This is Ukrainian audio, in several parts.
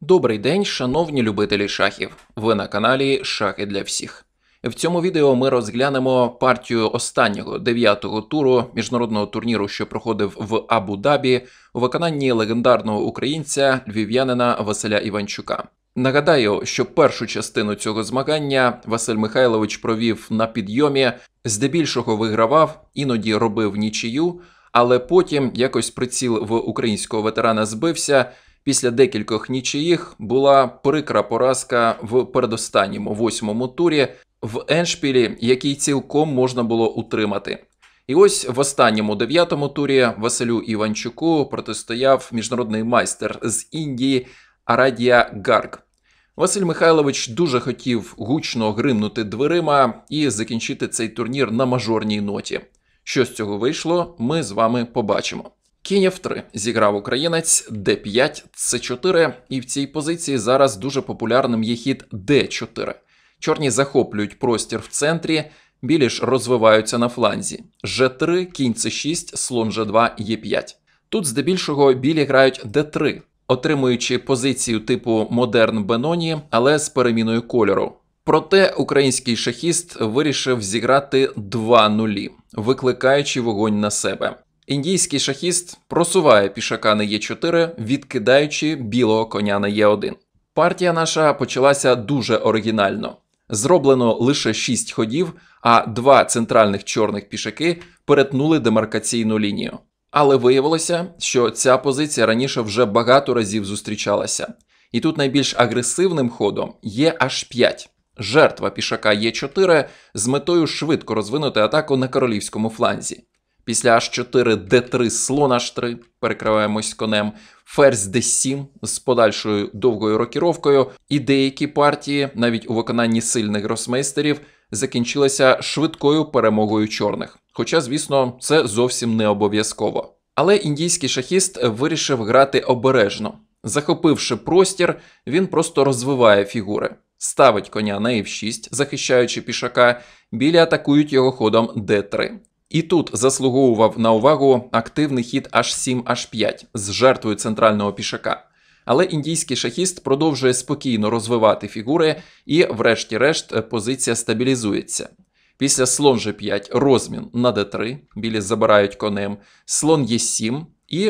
Добрий день, шановні любителі шахів. Ви на каналі Шахи для всіх. В цьому відео ми розглянемо партію останнього 9-го туру міжнародного турніру, що проходив в Абу-Дабі, у виконанні легендарного українця, львів'янина Василя Іванчука. Нагадаю, що першу частину цього змагання Василь Михайлович провів на підйомі, здебільшого вигравав, іноді робив нічию, але потім якось приціл в українського ветерана збився. Після декількох нічиїх була прикра поразка в передостанньому 8-му турі в ендшпілі, який цілком можна було утримати. І ось в останньому 9-му турі Василю Іванчуку протистояв міжнародний майстер з Індії Арадія Гарг. Василь Михайлович дуже хотів гучно гримнути дверима і закінчити цей турнір на мажорній ноті. Що з цього вийшло, ми з вами побачимо. Кінь F3 зіграв українець, D5, C4, і в цій позиції зараз дуже популярним є хід D4. Чорні захоплюють простір в центрі, білі ж розвиваються на фланзі. G3, кінь C6, слон G2, E5. Тут здебільшого білі грають D3, отримуючи позицію типу модерн Беноні, але з переміною кольору. Проте український шахіст вирішив зіграти 2 нулі, викликаючи вогонь на себе. Індійський шахіст просуває пішака на Е4, відкидаючи білого коня на Е1. Партія наша почалася дуже оригінально. Зроблено лише 6 ходів, а 2 центральних чорних пішаки перетнули демаркаційну лінію. Але виявилося, що ця позиція раніше вже багато разів зустрічалася. І тут найбільш агресивним ходом є H5. Жертва пішака Е4 з метою швидко розвинути атаку на королівському фланзі. Після H4, D3, слон H3, перекриваємось конем, ферзь D7 з подальшою довгою рокіровкою, і деякі партії, навіть у виконанні сильних гросмейстерів, закінчилися швидкою перемогою чорних. Хоча, звісно, це зовсім не обов'язково. Але індійський шахіст вирішив грати обережно. Захопивши простір, він просто розвиває фігури. Ставить коня на F6, захищаючи пішака, білі атакують його ходом D3. І тут заслуговував на увагу активний хід H7, H5 з жертвою центрального пішака. Але індійський шахіст продовжує спокійно розвивати фігури і, врешті-решт, позиція стабілізується. Після слон G5 розмін на D3, білі забирають конем, слон E7 і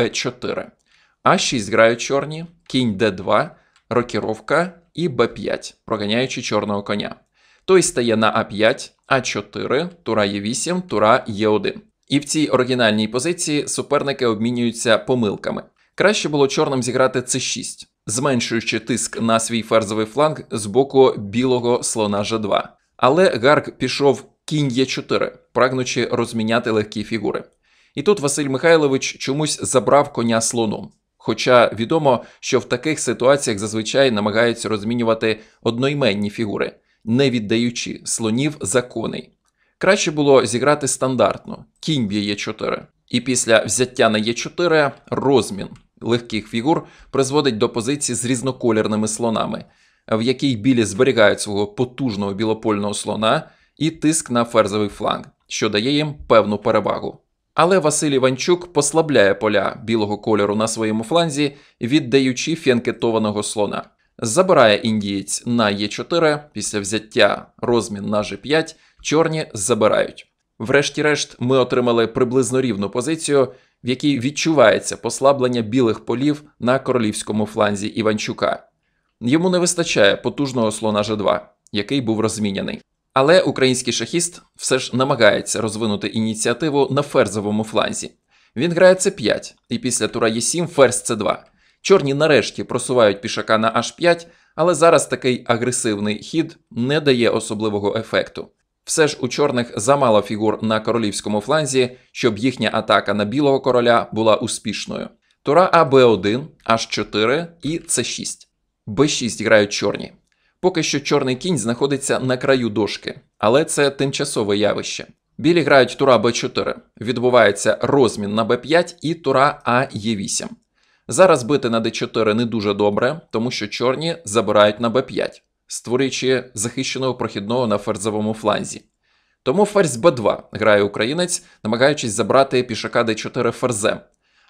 B4. А6 грають чорні, кінь D2, рокіровка і B5, проганяючи чорного коня. Той стає на А5, А4, тура Е8, тура Е1. І в цій оригінальній позиції суперники обмінюються помилками. Краще було чорним зіграти С6, зменшуючи тиск на свій ферзовий фланг з боку білого слона Ж2. Але Гарг пішов кінь Е4, прагнучи розміняти легкі фігури. І тут Василь Михайлович чомусь забрав коня слоном. Хоча відомо, що в таких ситуаціях зазвичай намагаються розмінювати одноіменні фігури, не віддаючи слонів за коней. Краще було зіграти стандартно, кінь б'є Е4. І після взяття на Е4 розмін легких фігур призводить до позиції з різнокольорними слонами, в якій білі зберігають свого потужного білопольного слона і тиск на ферзовий фланг, що дає їм певну перевагу. Але Василь Іванчук послабляє поля білого кольору на своєму фланзі, віддаючи фіанкетованого слона. Забирає індієць на Е4, після взяття розмін на G5, чорні забирають. Врешті-решт ми отримали приблизно рівну позицію, в якій відчувається послаблення білих полів на королівському фланзі Іванчука. Йому не вистачає потужного слона G2, який був розміняний. Але український шахіст все ж намагається розвинути ініціативу на ферзовому фланзі. Він грає С5, і після тура Е7 ферзь С2. Чорні нарешті просувають пішака на H5, але зараз такий агресивний хід не дає особливого ефекту. Все ж у чорних замало фігур на королівському фланзі, щоб їхня атака на білого короля була успішною. Тура А, Б1, H4 і С6. Б6 грають чорні. Поки що чорний кінь знаходиться на краю дошки, але це тимчасове явище. Білі грають тура Б4, відбувається розмін на Б5 і тура А, Е8. Зараз бити на d4 не дуже добре, тому що чорні забирають на b5, створюючи захищеного прохідного на ферзовому фланзі. Тому ферзь b2 грає українець, намагаючись забрати пішака d4 ферзем.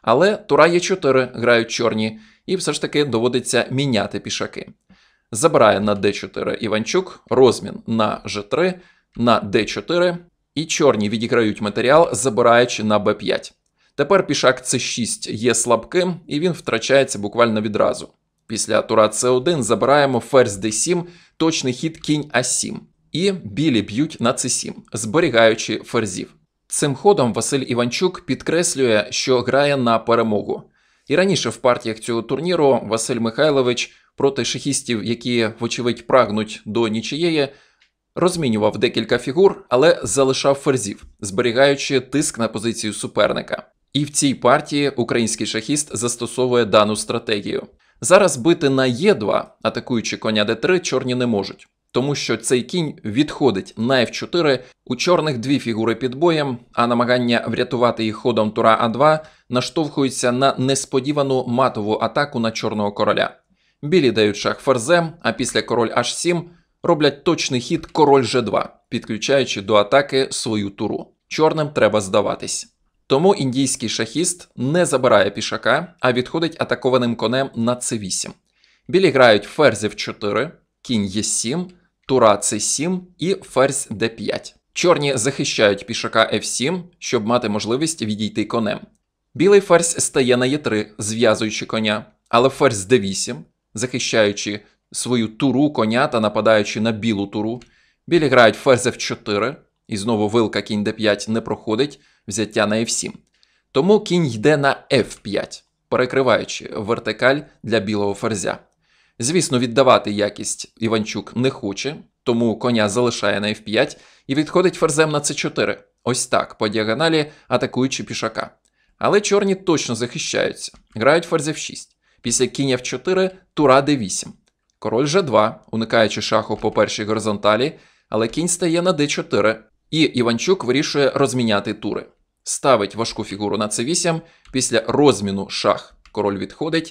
Але тура Е4 грають чорні, і все ж таки доводиться міняти пішаки. Забирає на d4 Іванчук, розмін на g3, на d4, і чорні відіграють матеріал, забираючи на b5. Тепер пішак c6 є слабким, і він втрачається буквально відразу. Після тура c1 забираємо ферзь d7, точний хід кінь a7. І білі б'ють на c7, зберігаючи ферзів. Цим ходом Василь Іванчук підкреслює, що грає на перемогу. І раніше в партіях цього турніру Василь Михайлович проти шахістів, які, вочевидь, прагнуть до нічиєї, розмінював декілька фігур, але залишав ферзів, зберігаючи тиск на позицію суперника. І в цій партії український шахіст застосовує дану стратегію. Зараз бити на Е2, атакуючи коня d3, чорні не можуть. Тому що цей кінь відходить на f4, у чорних дві фігури під боєм, а намагання врятувати їх ходом тура а2 наштовхуються на несподівану матову атаку на чорного короля. Білі дають шах ферзем, а після король h7 роблять точний хід король g2, підключаючи до атаки свою туру. Чорним треба здаватись. Тому індійський шахіст не забирає пішака, а відходить атакованим конем на c8. Білі грають ферзь f4, кінь e7, тура c7 і ферзь d5. Чорні захищають пішака f7, щоб мати можливість відійти конем. Білий ферзь стає на e3, зв'язуючи коня, але ферзь d8, захищаючи свою туру коня та нападаючи на білу туру. Білі грають ферзь f4, і знову вилка кінь d5 не проходить, взяття на f7. Тому кінь йде на f5, перекриваючи вертикаль для білого ферзя. Звісно, віддавати якість Іванчук не хоче, тому коня залишає на f5 і відходить ферзем на c4. Ось так, по діагоналі, атакуючи пішака. Але чорні точно захищаються. Грають ферзь f6. Після кінь f4 тура d8. Король g2, уникаючи шаху по першій горизонталі, але кінь стає на d4. І Іванчук вирішує розміняти тури. Ставить важку фігуру на c8, після розміну шах король відходить,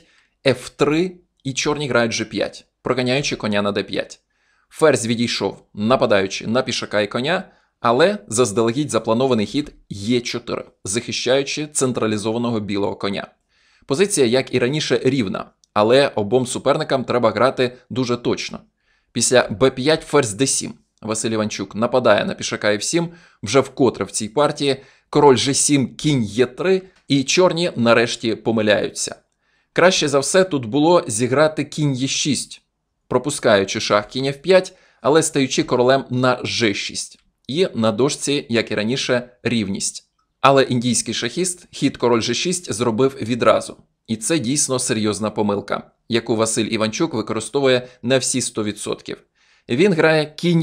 f3, і чорні грають g5, проганяючи коня на d5. Ферзь відійшов, нападаючи на пішака і коня, але заздалегідь запланований хід e4, захищаючи централізованого білого коня. Позиція, як і раніше, рівна, але обом суперникам треба грати дуже точно. Після b5 ферзь d7. Василь Іванчук нападає на пішака f7, вже вкотре в цій партії, король g7, кінь e3, і чорні нарешті помиляються. Краще за все тут було зіграти кінь e6, пропускаючи шах кінь f5, але стаючи королем на g6. І на дошці, як і раніше, рівність. Але індійський шахіст хід король g6 зробив відразу. І це дійсно серйозна помилка, яку Василь Іванчук використовує на всі 100%. Він грає кінь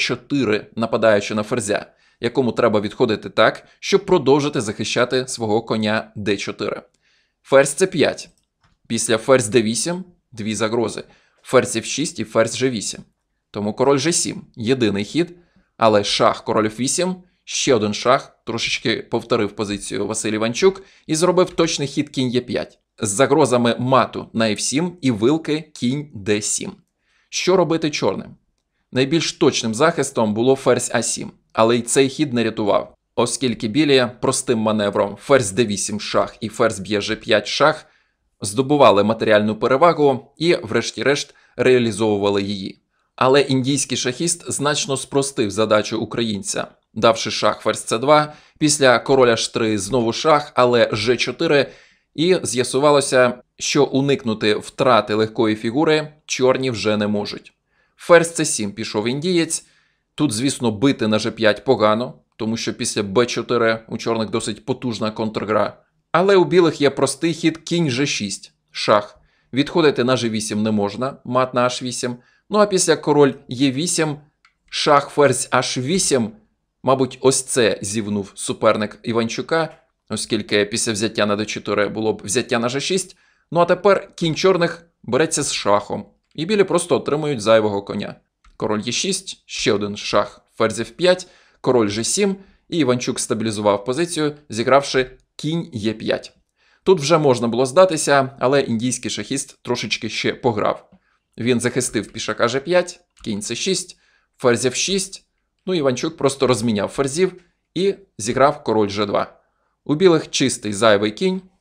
g4, нападаючи на ферзя, якому треба відходити так, щоб продовжити захищати свого коня d4. Ферзь c5. Після ферзь d8 – дві загрози. Ферзь f6 і ферзь g8. Тому король g7 – єдиний хід, але шах король f8, ще один шах, трошечки повторив позицію Василь Іванчук і зробив точний хід кінь e5 з загрозами мату на f7 і вилки кінь d7. Що робити чорним? Найбільш точним захистом було ферзь а7, але й цей хід не рятував, оскільки білі простим маневром ферзь d8 шах і ферзь б'є g5 шах здобували матеріальну перевагу і, врешті-решт, реалізовували її. Але індійський шахіст значно спростив задачу українця, давши шах ферзь c2, після короля h3 знову шах, але g4, і з'ясувалося, що уникнути втрати легкої фігури чорні вже не можуть. Ферзь c7 пішов індієць, тут, звісно, бити на g5 погано, тому що після b4 у чорних досить потужна контргра. Але у білих є простий хід кінь g6, шах. Відходити на g8 не можна, мат на h8. Ну а після король e8, шах ферзь h8, мабуть, ось це зівнув суперник Іванчука, оскільки після взяття на d4 було б взяття на g6. Ну а тепер кінь чорних береться з шахом, і білі просто отримують зайвого коня. Король e6, ще один шах, ферзь f5, король g7, і Іванчук стабілізував позицію, зігравши кінь e5. Тут вже можна було здатися, але індійський шахіст трошечки ще пограв. Він захистив пішака g5, кінь c6, ферзь f6, ну Іванчук просто розміняв ферзів і зіграв король g2. У білих чистий зайвий кінь,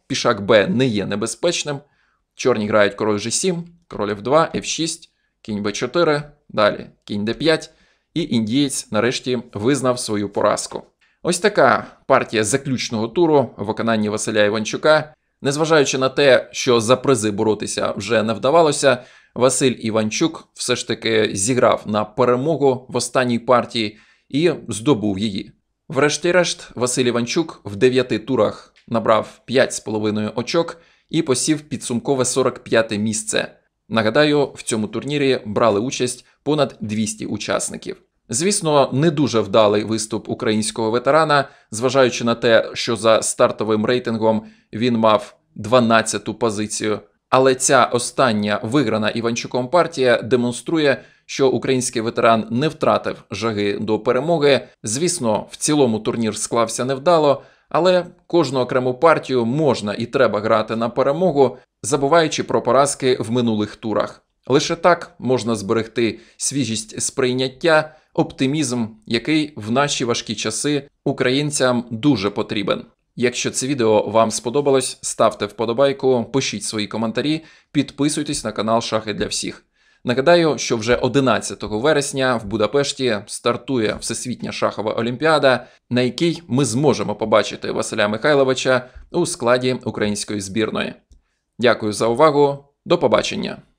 пішак Б не є небезпечним. Чорні грають король G7, король F2, F6, кінь B4, далі кінь D5, і індієць нарешті визнав свою поразку. Ось така партія заключного туру в виконанні Василя Іванчука. Незважаючи на те, що за призи боротися вже не вдавалося, Василь Іванчук все ж таки зіграв на перемогу в останній партії і здобув її. Врешті-решт, Василь Іванчук в 9 турах набрав 5,5 очок і посів підсумкове 45-те місце. Нагадаю, в цьому турнірі брали участь понад 200 учасників. Звісно, не дуже вдалий виступ українського ветерана, зважаючи на те, що за стартовим рейтингом він мав 12-ту позицію. Але ця остання виграна Іванчуком партія демонструє, що український ветеран не втратив жаги до перемоги. Звісно, в цілому турнір склався невдало, але кожну окрему партію можна і треба грати на перемогу, забуваючи про поразки в минулих турах. Лише так можна зберегти свіжість сприйняття, оптимізм, який в наші важкі часи українцям дуже потрібен. Якщо це відео вам сподобалось, ставте вподобайку, пишіть свої коментарі, підписуйтесь на канал Шахи для всіх. Нагадаю, що вже 11 вересня в Будапешті стартує Всесвітня шахова олімпіада, на якій ми зможемо побачити Василя Михайловича у складі української збірної. Дякую за увагу, до побачення!